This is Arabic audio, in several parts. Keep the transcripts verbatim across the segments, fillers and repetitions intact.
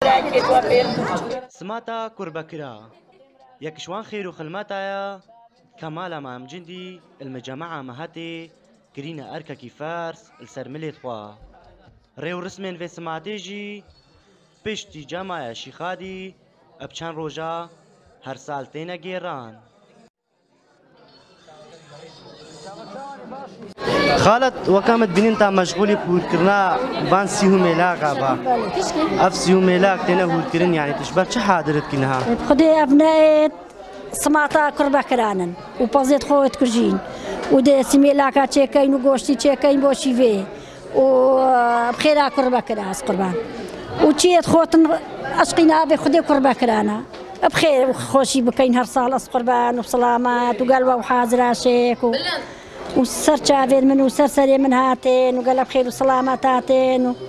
سماتا كربكرا يكشوان خير وخلماتا كمالا مام جندي المجمعة مهاتي كرينا أركا كي فارس السرملي ثوا ريو رسمين في سماتيجي بشتي جامعة شيخادي أبشان روجا هر سال تينا جيران خالد وكامت بنينتا مشغولي بوركرنا بان سيهو ميلاقا با اف سيهو ميلاق تينا بوركرن يعني تشبه چه حاضرت كنها خدي ابناء سماتا كربكرانن وبازيت خوت كرجين ودي سميلاكا تشيكاين وغوشتي تشيكاين بوشيفي وبخيرا كربكراس قربان وتشيت خوتن اشقينا بخدي كربكرانا بخير وخوشي بكاين هر صال قربان وبسلامات وقلبه وحاضره شيك و... وسر شافين من وسر سري من هاتين وقال بخير وسلامات هاتين و...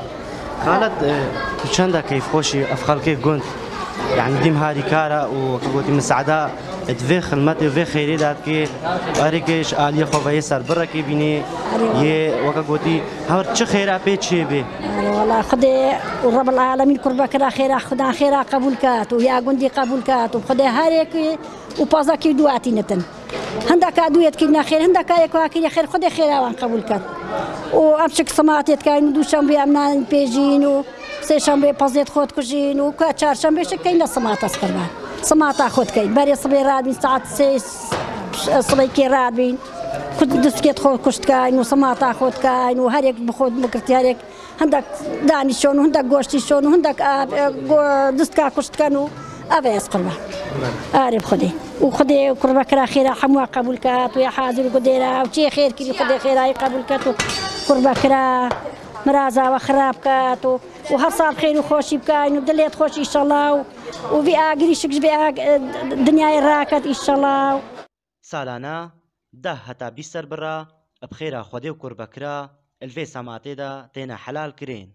خالد شندا كيف خوشي افخال كيف قلت يعني ديم هذه كارا وقلتي من سعداء تفي خدمتي وفي خيري دات كي اريكش علي خو يسر بركي بيني يه وقلتي هاور تش خيرا بيتشي بي والله خدي ورب العالمين قربك خيرا خدا خيرا قبولكات ويا قندي قبولكات وخدي هاريك وبازاكي دواتي نتن هندك ادويت كنا خير هندك يا خير خدي خيرا وان قبولكات وابشك سماتيت كاين دوشام بامنا بيجين و سيشنبه بازيت خود كجين و چهارشنبه شكاين سماتا سقربان سماتا خود كاين بري صبي راد بين ساعات سيس صبي كي راد بين كنت دسكيت خود كشت كاين وسماتا خود كاين وهريك بخود مكرتي هريك هندك داني شون وهندك غوشتي شون وهندك دستكا كشت كانوا ابي سقربان عارف خدي وخدي قربك اخيرا حموا قبولكات ويا حاضر وقديره وشي خير كي خدي خير قبولكات قربك مرازا وخرابكات وهر صار خير وخوشي بكاين وبدليت خوشي ان شاء الله وفي اقري شكش الدنيا راكت ان شاء الله سالانا ده هتا بيسر برا بخيرا خدي وقربكرا الفي سماتي دا تينا حلال كرين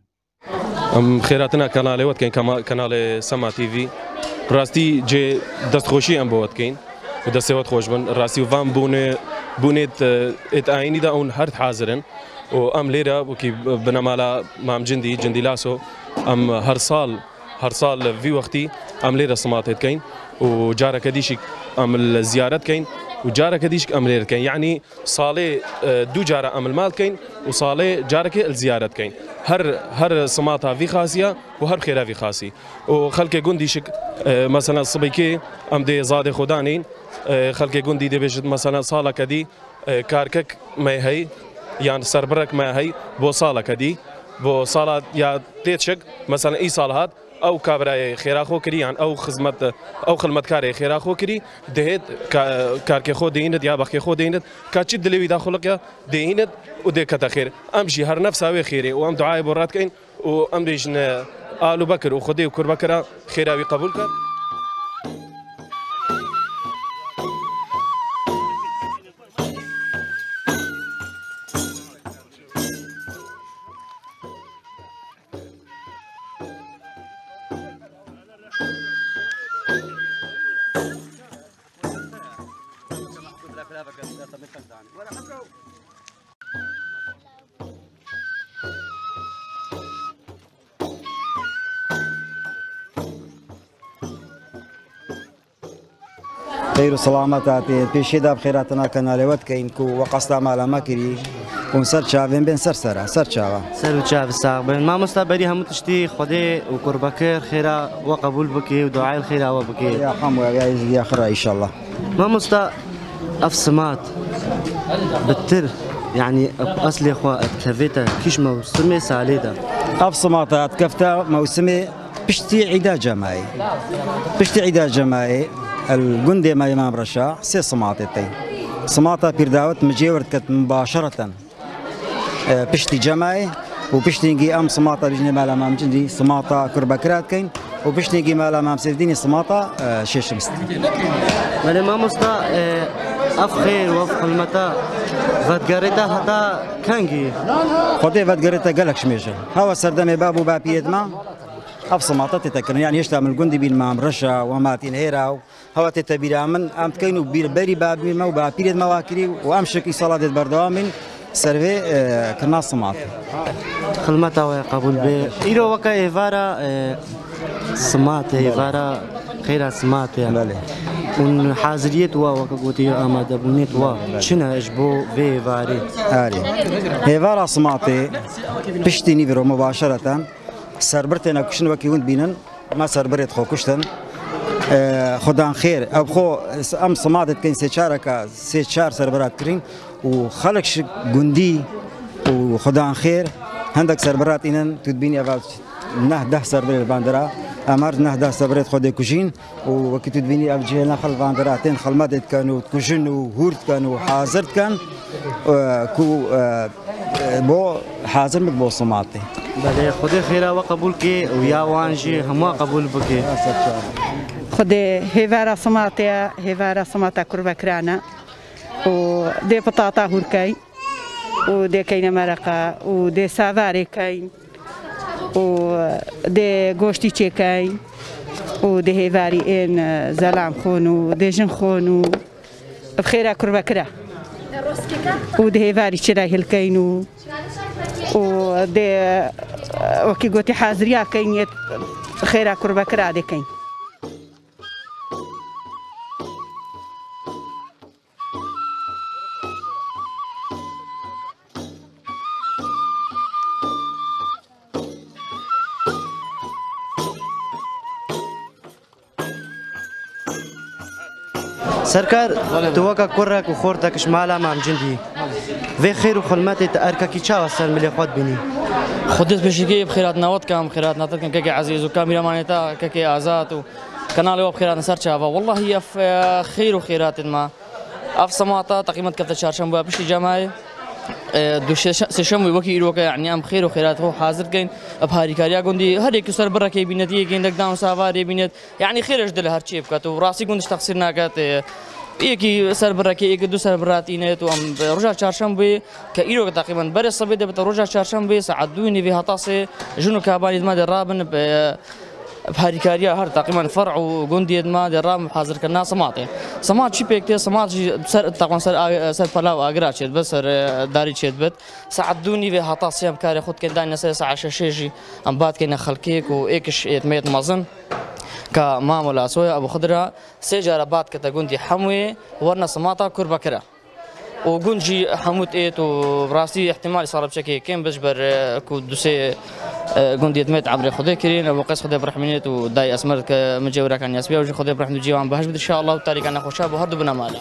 ام خيراتنا كانال وقت كاين كانال سما تي في راستي جي دست خوشي ام بوت كاين ودست وقت خوش بن راستي وفام بونه بونيت ات عيني دا اون هرت حاضرن وام ليرا وكي بنمالا مام جندي جندي لاسو ام هر صال هر صال في وقتي ام ليرا سماتت كاين وجارة كديشك ام الزيارات كاين وجارة كديشك ام ليرا كاين يعني صالي دو جارة ام المال كاين وصالي جارك الزيارات كاين هر هر سماتها في خاصية وهر خيرها في خاصي وخلك جنديشك مثلا صبيكي ام دي زاد خدانين خلك جندي دي بيجد مثلا صالة كدي كاركك ما هي يعني سربرك ما هي بو صالة كدي بو صالة يا تيتشك مثلا اي صالات او كابراي خيرا خو كري يعني او خدمت او خدمت كاري خيرا خو كري دهت كاركي خو دينت يا بخي خو دينت كاتشد دلوي داخلك يا دينت وديك خير امشي هر نفسها خيري وام دعاء برات كاين وام ريجن آل بكر وخدي وكر بكر خيراوي قبولك خير وسلامات بيشي داب خيراتنا كنالوات كاينكو وقصدا مالا ماكري كون سر شافين بين سر سرا سر شافا سر شاف الساقبين ما مستقبلي هم تشتي خدي وقربكير خيرا وقبول بكي ودعاء الخيرا وبكي يا حمو يا يا خير ان شاء الله ما مستا افسمات بتر يعني اصلي اخوة كفيتا كيش موسمي ساليدا افسمات كفتا موسمي بشتي عدا جماعي بشتي عدا جماعي الجندي ما امام رشا سي صماتتين صماتا بيرداوت مجيورت كت مباشرة بشتي جماعي وبشتي نجي ام صماتا بجني مال امام جندي صماتا كربكرات كاين وبشتي نجي مال امام سيديني صماتا شيش مستي مالي ما مستا اف خير وف المتا فاتقريتا حتى كانجي خدي فاتقريتا قالك شميشه هوا سردمي بابو بابيت ما اف صماتا تتكرن يعني يشتغل الجندي بين مام رشا وماتين هيرا هوا تتبيرا من ام تكينو بير بري بابي ما وبابيرد مواكري وامشك صلاه بردوامن سروي كنا سمعت خدمتا ويا قبول به إيرو وكا إيفارا سمعت إيفارا خيرا سمعت يا بله ون حاضريت وا وكا قوتي آمادة بونيت وا شنا إجبو في إيفاري آري إيفارا سمعتي بشتيني برو مباشرة سربرتنا كشن وكيون بينن ما سربرت خو كشتن خدان خير أو خو أم سمعت كين سيشارك سيشار سربرات كرين وخلقش جندي وخدان خير عندك سربرات إنن تدبيني أفعل نه ده سربرات باندرا أمر نه ده سربرات خدي كوجين وكي تدبيني أفجينا خل باندراتين خلمات كانوا كوجين وهورت كانوا حاضرت كان كو بو حاضر مقبول سمعتي بله خدي خيرا وقبول كي ويا وانجي هما قبول بكي خدي هيفارا سمعتي هيفارا سمعتا كربا كرانا ودي بطاطا هوركاي ودي كاين مرقه ودي سافاري كاين ودي غوشتي تشيكاين ودي هيفاري ان زلام خون ودي جن خون بخيرا كربا كرا ودي هيفاري تشراي هلكاين ودي وكي قلتي حاضريا كاين خيرا كربا كرا دي كاين سركار توكا كرك وخورتك شمالا مام جندي في خير وخلماتي تأركا كي تشاو السلم اللي خود بني خدت بشكي بخيرات نوت كام خيرات نوت كان كي عزيز وكاميرا مانيتا كي آزات وكنال يوب خيرات نسر شافا والله هي في خير وخيرات ما أف سماطة تقريبا كفت شارشم بشي جماعي دوش سشم وكي يروك يعني أم خير وخيرات هو حاضر كين بهاري كاريا قندي هري كسر برا كي بينتي كين دك داون سافاري بينت يعني خير أجدل هرشيب كات وراسي قندش تقصير ناقات يكي سر برا كي يكي دو سر براتينت وأم رجع شارشم بي كيروك تقريبا برا الصبي ده بترجع شارشم بي سعدوني في هطاسي جنو كاباني ما درابن ب بهاري كاريا هر تقريبا فرع وجندي ما درام حاضر كنا سماطي سماط شي بيكتي سماط سر تقريبا سر سر بلاو اجرات شد بس سر داري شد بت ساعدوني في هطاسي ام كاري خد كدا ناس ساعه شاشيجي ام بعد كنا خلكيك وايكش ميت مازن كمامولا سويا ابو خضره سجاره بعد كتا جندي حموي ورنا سماطه كربكره وجنجي حموت ايت وبراسي احتمال صار بشكل كم بجبر كو دوسي جندي ميت عبر خدي كرين ابو قيس خدي برحمنيت وداي اسمر مجاورا كان ياسبيا وجي خدي برحمن جيوان بهج ان شاء الله وتاريخ انا خوشاب وهردو بنا مالا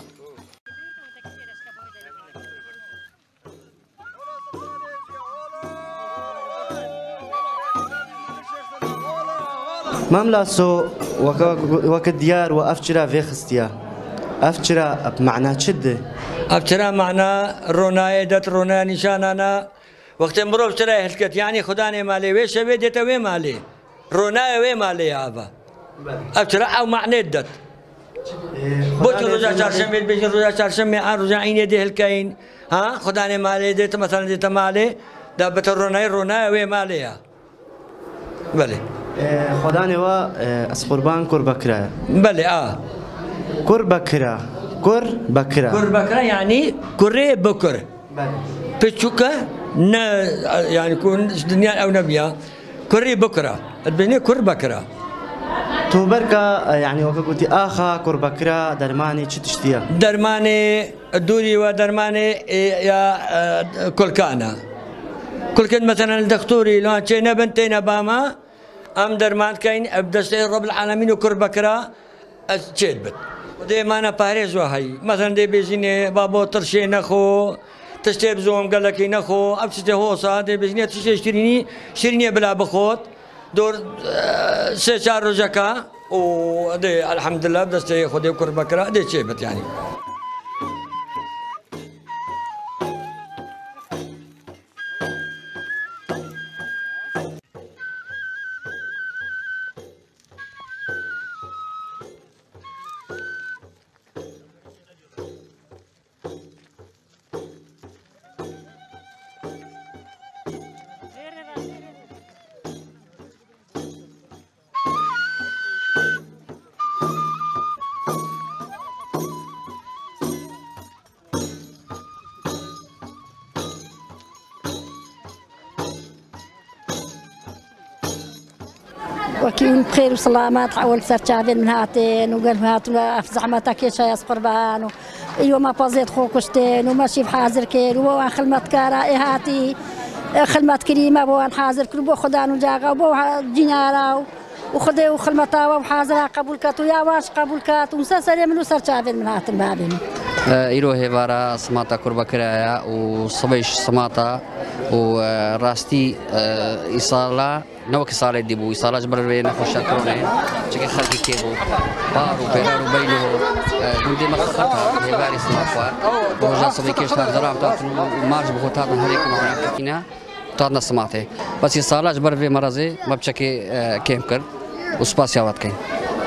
مملا سو وك ديار وافجرا في خستيا افجرا بمعنى شده افجرا معنى روناي دت رونا نشانانا وقت مرو افجرا هلكت يعني خداني مالي وي شبي دت وي مالي روناي وي مالي ابا افجرا او معنى دت بوت رجع شارشمي بيجي رجع شارشمي ان رجع عيني دي هلكاين ها خداني مالي دت مثلا دت مالي دبت روناي روناي وي مالي بلي خداني وا اسقربان كربكرا بلي اه كربكرا كر بكرا كر بكرا يعني كري بكر بتشوكا نا يعني كون دنيا او نبيا كري بكرا البنيه كر بكرا تو بركا يعني وكا قلتي اخا كربكرا درماني تشتيا درماني الدوري ودرماني يا كلكانا كل كان مثلا الدكتوري لو تشينا بنتين باما ام درمان كاين ابدس رب العالمين وكر بكرا تشيد دي ما انا باريس وهي مثلا دي بيجيني بابو ترشي نخو تشتي بزوم قال لك نخو ابشتي هو صاد بيجيني تشتي شيريني شيريني بلا بخوت دور سي شهر رجكا ودي الحمد لله بدس خدي كر بكرا دي تشيبت يعني وكيون بخير وسلامات حول سرتشافين من هاتين وقال هاتوا في زعمتك يا شايس قربان ايوا ما بازيت خوكشتين وماشي بحاضر كير وان خلمت كارا هاتي خلمت كريمه بوان حاضر كل بو خدان وجاغا وبو جنارا وخدي وخلمتها وحاضره قبول كاتو يا واش قبول كاتو مسلسل من سرتشافين من هاتين بابين إيرو هيفارا سماتا كربا كرايا وصبيش سماتا وراستي إيصالا نوك إيصالا ديبو إيصالا جبر بينا خوشا كروني شكل خلقي كيبو بارو بيرارو بينو دودي مخخطها هيفاري سماتا وجا صبي كيش تاك درام تاتن ومارج بخوتاتنا هريك معنا كينا تاتنا سماتا بس إيصالا جبر بي مرزي ما بشكي كيم كر وسباسياوات كين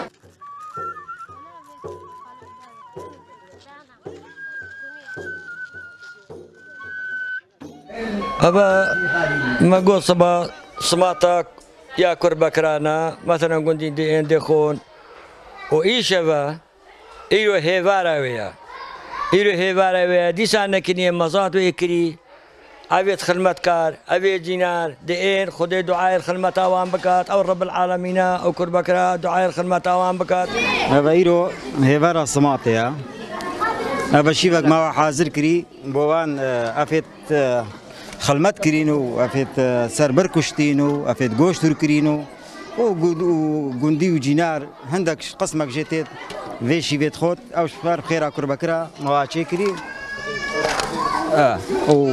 أبا ما قول صبا سماتك يا كربا كرانا مثلا قندي دي دخون وإيشوا إيرو هيفارا ويا إيرو هيفارا ويا دي سانا كني مزات ويكري أبيت خدمت كار أبيت جينار دين خدي دعاء الخدمة أوان بكات أو رب العالمين أو كربا كرا دعاء الخدمة أوان بكات أبا إيرو هيفارا سماتيا أبا شيفك ما حاضر كري بوان أفيت خلمت كرينو أفيت سربر كشتينو أفيت جوشتر كرينو وجندي وجينار عندك قسمك جيتيت في شيفيت خوت أو شفار بخير كربا كرا مواشي كري آه أو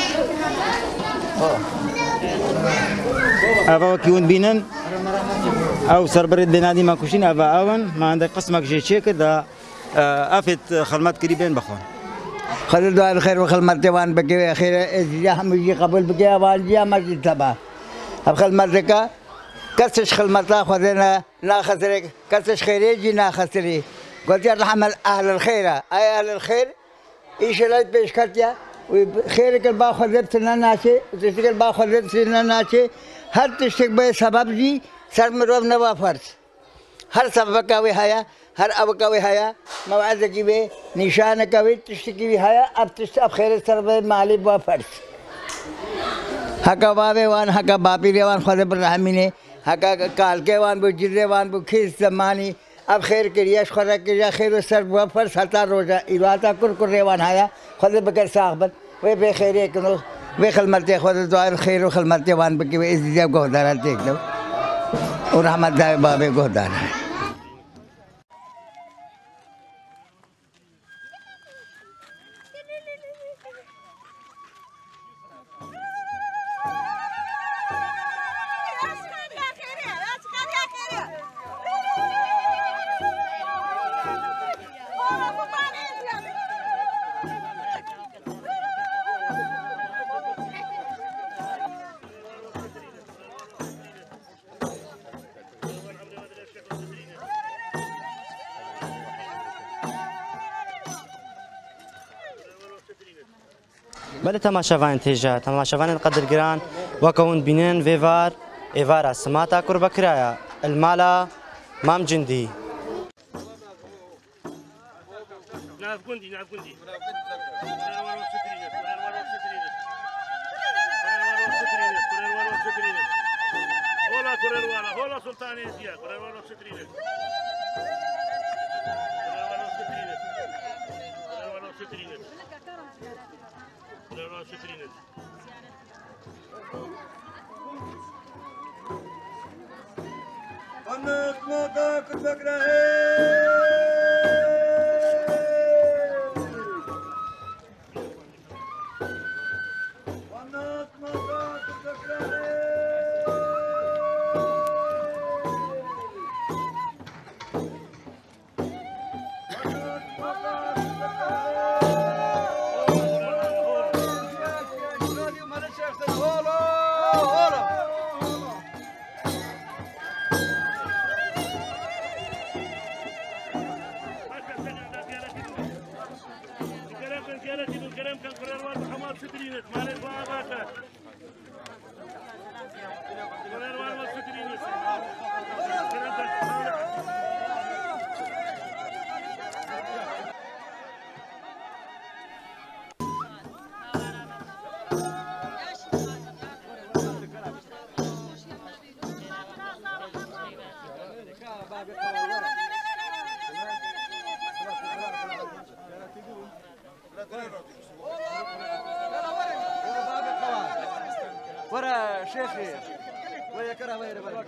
أبا كيون بينن أو سربر الدنادي ما كشين أبا أون ما عندك قسمك جيتشي كده أفيت خلمت كري بين بخون خير دعاء الخير وخلمت جوان بكي خير إذا هم يجي قبل بكي والجيا مسجد تبع अब खलमत का कसश खलमता खुदेना ना खसरे कसश खैरे जी ना खसरे قلت رحمل أهل الخير أي أهل الخير إيش لا بيش كتيا وخيرك البا خذت لنا ناشي وتشتغل البا خذت لنا ناشي هر تشتغل سبب جي سر مروب نوا فرس هر سبب كوي هيا هر أب كوي هيا موعد جيبه نشان كوي تشتغل هيا أب تشتغل خير سر مالي بوا فرس هكا بابي وان هكا بابي وان خذ برحمينه هكا كال کے وان بجرے وان بخیز زمانی اب خیر کریش خورا کریش خیر سر بفر ستا روزا ایواتا کر کر ریوان آیا خود بکر صاحبت وہ بے خیرے کنو وہ خلمت خود دعا خیر و خلمت وان بکی وہ اس جب گودارا دیکھ دو اور رحمت دائے بابے گودارا بله تماشاوان تیجا تماشاوان قدر گران وكون بينين فيفار إيفارا سماتا كربا كرايا المالا مام جندي ناف جندي ناف جندي هولا كوريروالا هولا سلطاني زيا كوريروالا سترينه كوريروالا سترينه كوريروالا سترينه كوريروالا سترينه أنا سمعتك الفكرة وأنا سمعتك الفكرة ورا شيخي ويا كره ويا برا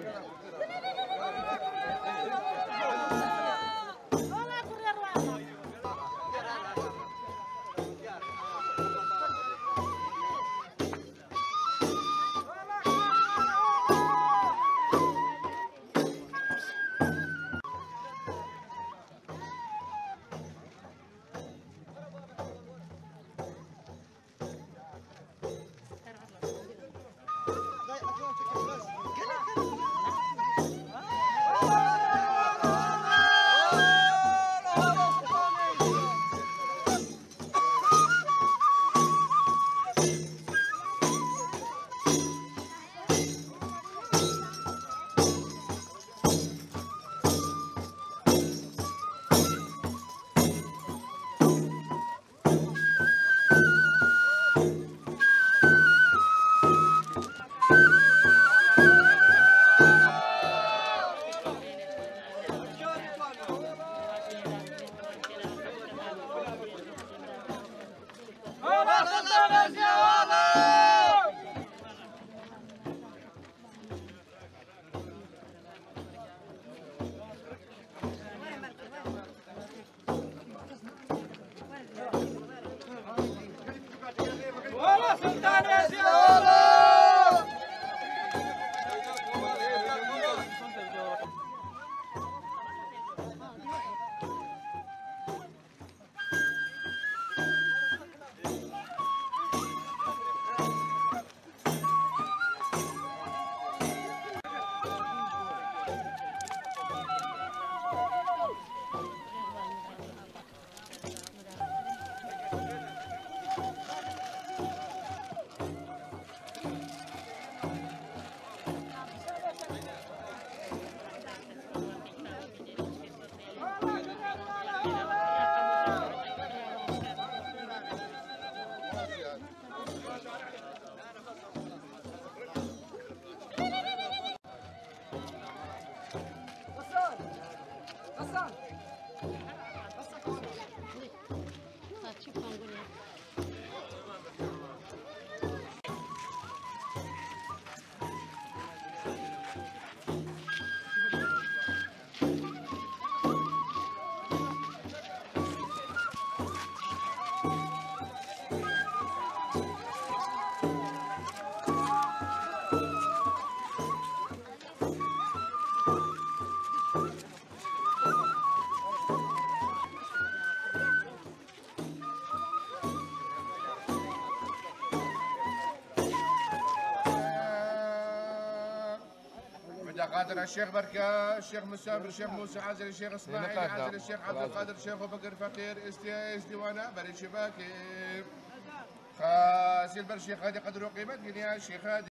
قادر الشيخ بركة، الشيخ مسافر، الشيخ موسى عازل، الشيخ اسماعيل عازل، الشيخ عبد القادر، الشيخ ابو بكر فقير، استي استوانا بري شباكي. خاسي البرشيخ هذه قدر قيمة يا الشيخ هذه.